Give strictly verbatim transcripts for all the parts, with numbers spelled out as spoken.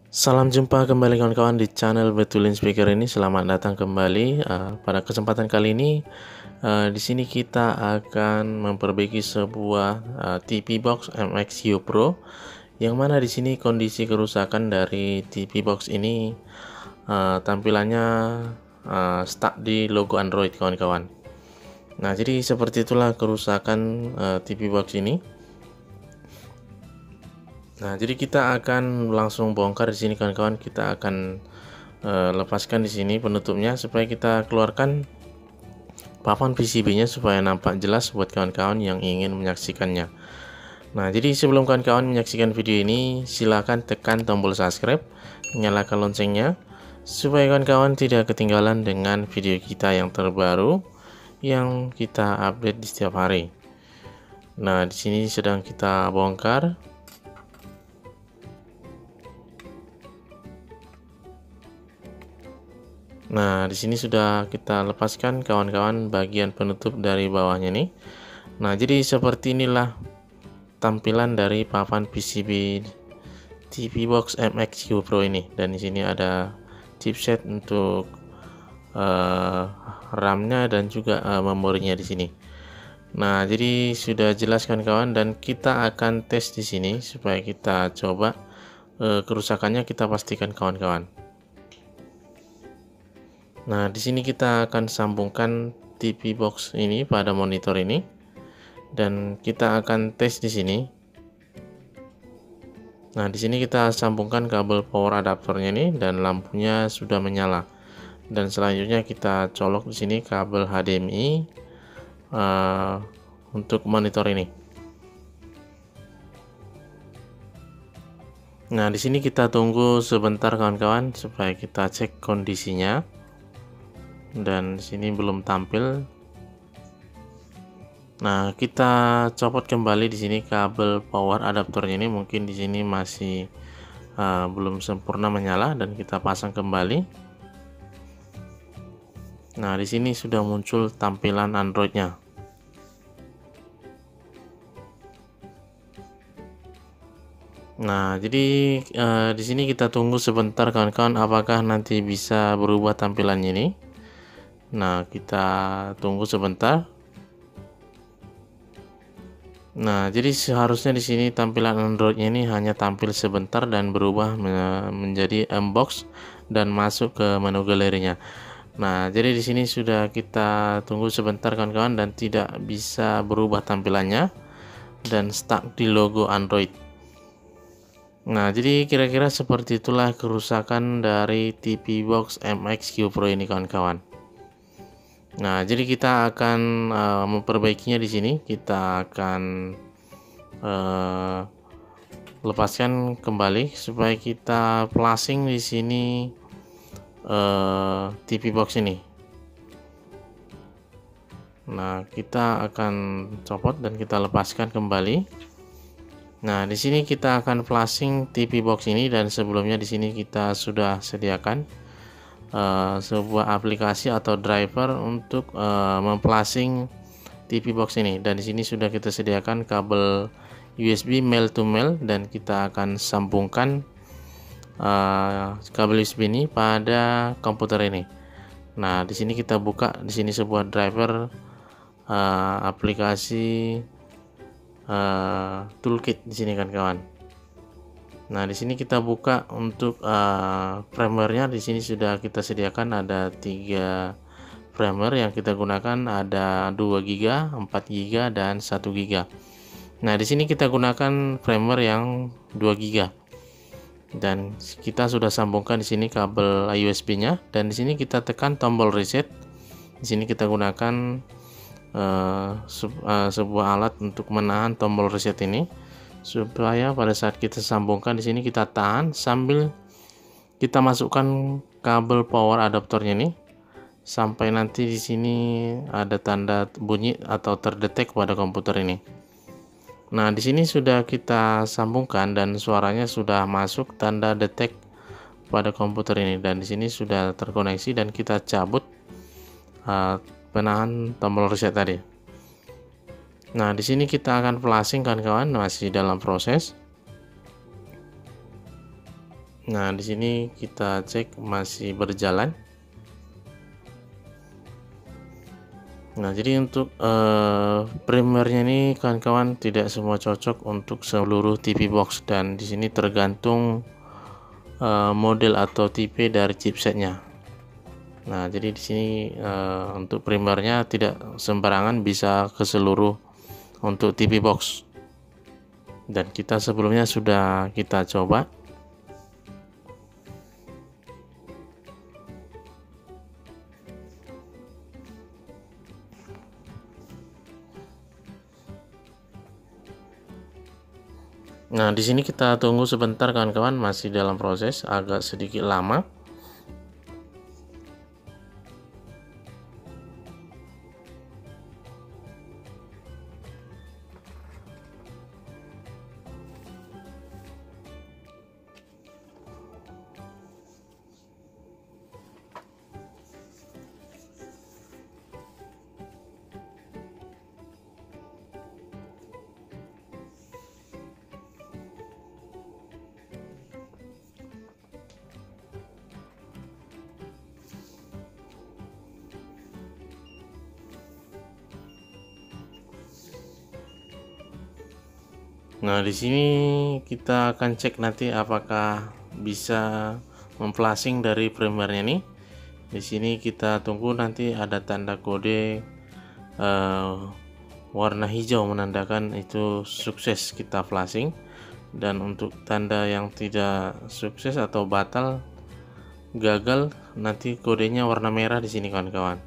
Salam jumpa kembali kawan-kawan di channel Betulin Speaker ini. Selamat datang kembali. Uh, pada kesempatan kali ini, uh, di sini kita akan memperbaiki sebuah uh, T V box M X U Pro, yang mana di sini kondisi kerusakan dari T V box ini uh, tampilannya uh, stuck di logo Android, kawan-kawan. Nah, jadi seperti itulah kerusakan uh, T V box ini. Nah, jadi kita akan langsung bongkar di sini, kawan-kawan. Kita akan uh, lepaskan di sini penutupnya supaya kita keluarkan papan P C B-nya supaya nampak jelas buat kawan-kawan yang ingin menyaksikannya. Nah, jadi sebelum kawan-kawan menyaksikan video ini, silakan tekan tombol subscribe, nyalakan loncengnya supaya kawan-kawan tidak ketinggalan dengan video kita yang terbaru yang kita update di setiap hari. Nah, di sini sedang kita bongkar. Nah, di sini sudah kita lepaskan, kawan-kawan, bagian penutup dari bawahnya nih. Nah, jadi seperti inilah tampilan dari papan P C B T V box M X U Pro ini. Dan di sini ada chipset untuk uh, RAM-nya dan juga uh, memorinya di sini. Nah, jadi sudah jelas kan kawan, dan kita akan tes di sini supaya kita coba uh, kerusakannya kita pastikan, kawan-kawan. Nah, di sini kita akan sambungkan T V box ini pada monitor ini, dan kita akan tes di sini. Nah, di sini kita sambungkan kabel power adaptornya ini, dan lampunya sudah menyala. Dan selanjutnya kita colok di sini kabel H D M I uh, untuk monitor ini. Nah, di sini kita tunggu sebentar, kawan-kawan, supaya kita cek kondisinya. Dan di sini belum tampil. Nah, kita copot kembali di sini kabel power adaptornya ini, mungkin di sini masih uh, belum sempurna menyala, dan kita pasang kembali. Nah, di sini sudah muncul tampilan Androidnya. Nah, jadi uh, di sini kita tunggu sebentar, kawan-kawan, apakah nanti bisa berubah tampilannya ini. Nah, kita tunggu sebentar. Nah, jadi seharusnya di sini tampilan Androidnya ini hanya tampil sebentar dan berubah menjadi M-box dan masuk ke menu galerinya. Nah, jadi di sini sudah kita tunggu sebentar, kawan-kawan, dan tidak bisa berubah tampilannya dan stuck di logo Android. Nah, jadi kira-kira seperti itulah kerusakan dari T V box M X U Pro ini, kawan-kawan. Nah, jadi kita akan uh, memperbaikinya di sini. Kita akan uh, lepaskan kembali supaya kita flashing di sini uh, T V box ini. Nah, kita akan copot dan kita lepaskan kembali. Nah, di sini kita akan flashing T V box ini, dan sebelumnya di sini kita sudah sediakan Uh, sebuah aplikasi atau driver untuk uh, memflashing T V box ini, dan di sini sudah kita sediakan kabel U S B male to male, dan kita akan sambungkan uh, kabel U S B ini pada komputer ini. Nah, di sini kita buka di sini sebuah driver uh, aplikasi uh, toolkit di sini, kan kawan. Nah, di sini kita buka untuk uh, firmware-nya. Di sini sudah kita sediakan ada tiga firmware yang kita gunakan, ada dua giga, empat giga, dan satu giga. Nah, di sini kita gunakan firmware yang dua giga. Dan kita sudah sambungkan di sini kabel U S B-nya, dan di sini kita tekan tombol reset. Di sini kita gunakan uh, uh, sebuah alat untuk menahan tombol reset ini, supaya pada saat kita sambungkan di sini kita tahan sambil kita masukkan kabel power adaptornya nih sampai nanti di sini ada tanda bunyi atau terdetek pada komputer ini. Nah, di sini sudah kita sambungkan dan suaranya sudah masuk tanda detect pada komputer ini, dan di sini sudah terkoneksi, dan kita cabut uh, penahan tombol reset tadi. Nah, di sini kita akan flashing, kan kawan, masih dalam proses. Nah, di sini kita cek masih berjalan. Nah, jadi untuk uh, primernya ini kawan-kawan tidak semua cocok untuk seluruh T V box, dan di sini tergantung uh, model atau tipe dari chipsetnya. Nah, jadi di sini uh, untuk primernya tidak sembarangan bisa ke seluruh untuk T V box. Dan kita sebelumnya sudah kita coba. Nah, di sini kita tunggu sebentar kawan-kawan, masih dalam proses, agak sedikit lama. Nah, di sini kita akan cek nanti apakah bisa memflashing dari primernya nih. Di sini kita tunggu nanti ada tanda kode uh, warna hijau menandakan itu sukses kita flashing, dan untuk tanda yang tidak sukses atau batal, gagal, nanti kodenya warna merah di sini kawan-kawan.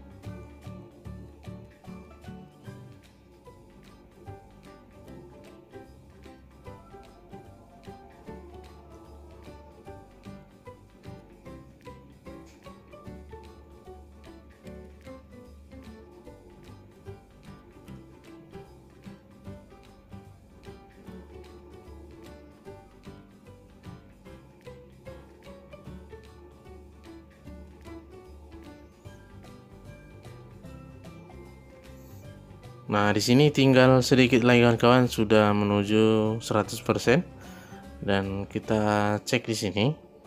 Nah, di sini tinggal sedikit lagi kawan-kawan, sudah menuju seratus persen, dan kita cek di sini.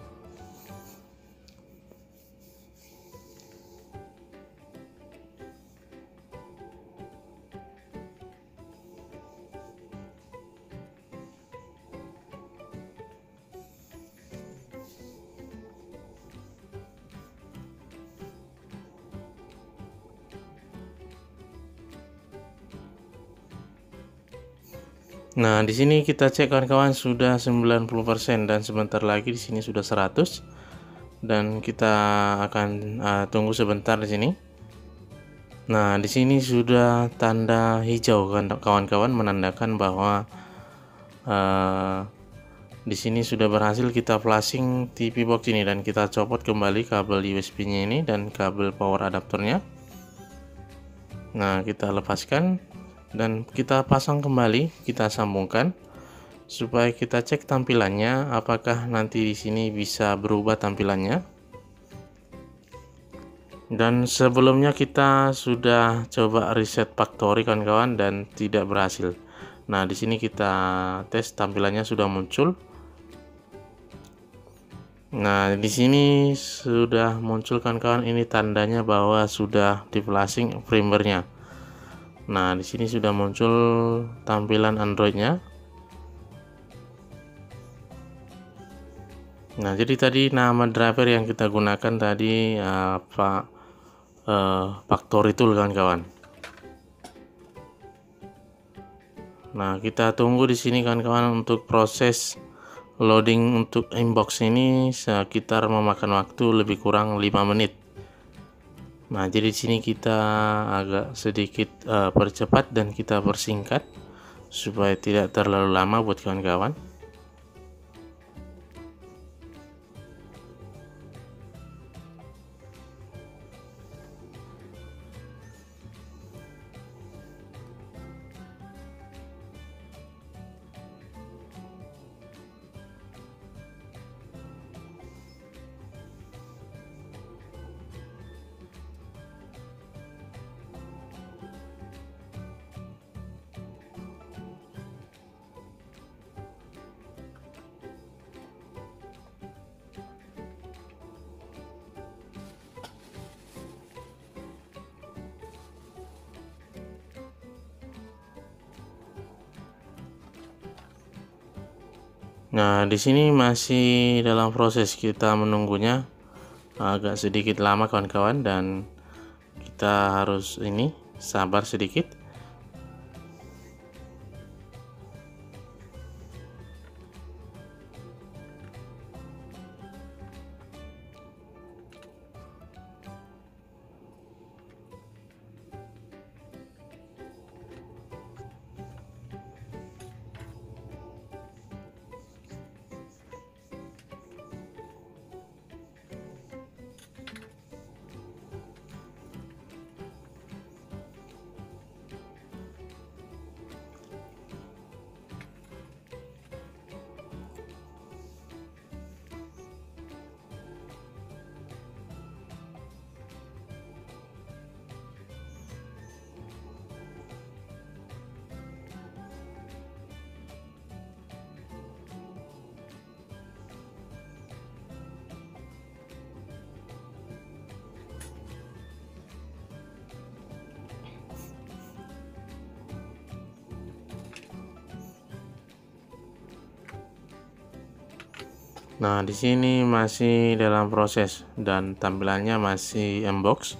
Nah, di sini kita cek kawan-kawan sudah sembilan puluh persen, dan sebentar lagi di sini sudah seratus, dan kita akan uh, tunggu sebentar di sini. Nah, di sini sudah tanda hijau kan kawan-kawan, menandakan bahwa uh, di sini sudah berhasil kita flashing T V box ini, dan kita copot kembali kabel U S B-nya ini dan kabel power adaptornya. Nah, kita lepaskan dan kita pasang kembali, kita sambungkan supaya kita cek tampilannya apakah nanti di sini bisa berubah tampilannya. Dan sebelumnya kita sudah coba reset factory kawan-kawan dan tidak berhasil. Nah, di sini kita tes tampilannya sudah muncul. Nah, di sini sudah muncul kawan-kawan, ini tandanya bahwa sudah di flashing primernya. Nah, di sini sudah muncul tampilan Androidnya. Nah, jadi tadi nama driver yang kita gunakan tadi apa uh, Factory Tool kawan-kawan. Nah, kita tunggu di sini kawan-kawan untuk proses loading untuk inbox ini sekitar memakan waktu lebih kurang lima menit. Nah, jadi di sini kita agak sedikit uh, percepat dan kita persingkat supaya tidak terlalu lama buat kawan-kawan. Nah, di sini masih dalam proses kita menunggunya agak sedikit lama kawan-kawan, dan kita harus ini sabar sedikit. Nah, di sini masih dalam proses dan tampilannya masih unbox.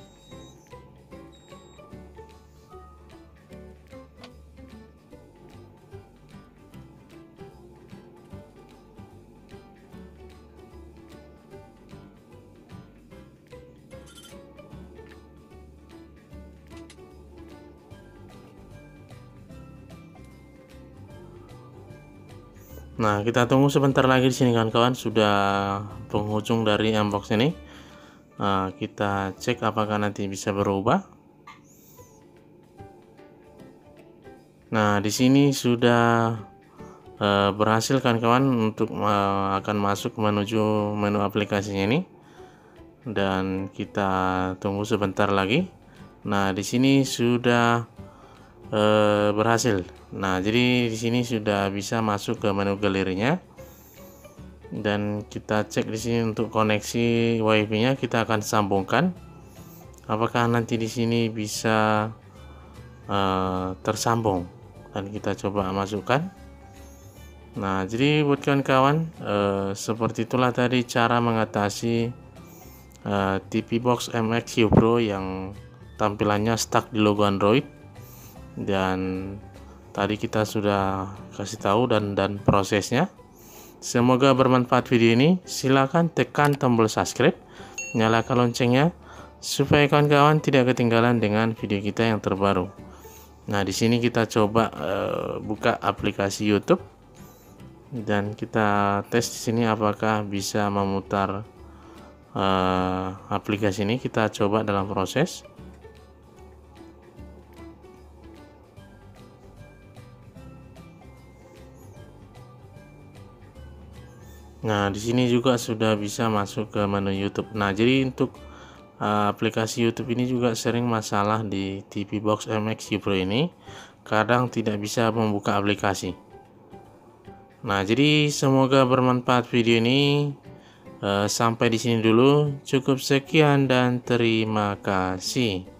Nah, kita tunggu sebentar lagi di sini kawan-kawan, sudah penghujung dari unbox ini. Nah, kita cek apakah nanti bisa berubah. Nah, di sini sudah uh, berhasil kawan-kawan untuk uh, akan masuk menuju menu aplikasinya ini. Dan kita tunggu sebentar lagi. Nah, di sini sudah uh, berhasil. Nah, jadi di sini sudah bisa masuk ke menu galerinya. Dan kita cek di sini untuk koneksi wifi-nya, kita akan sambungkan. Apakah nanti di sini bisa uh, tersambung, dan kita coba masukkan. Nah, jadi buat kawan-kawan, uh, seperti itulah tadi cara mengatasi uh, T V Box M X Q Pro yang tampilannya stuck di logo Android. Dan tadi kita sudah kasih tahu dan dan prosesnya. Semoga bermanfaat video ini. Silahkan tekan tombol subscribe, nyalakan loncengnya supaya kawan-kawan tidak ketinggalan dengan video kita yang terbaru. Nah, di sini kita coba uh, buka aplikasi YouTube dan kita tes di sini apakah bisa memutar uh, aplikasi ini. Kita coba dalam proses. Nah, di sini juga sudah bisa masuk ke menu YouTube. Nah, jadi untuk uh, aplikasi YouTube ini juga sering masalah di T V Box M X Q Pro ini, kadang tidak bisa membuka aplikasi. Nah, jadi semoga bermanfaat video ini. Uh, sampai di sini dulu. Cukup sekian dan terima kasih.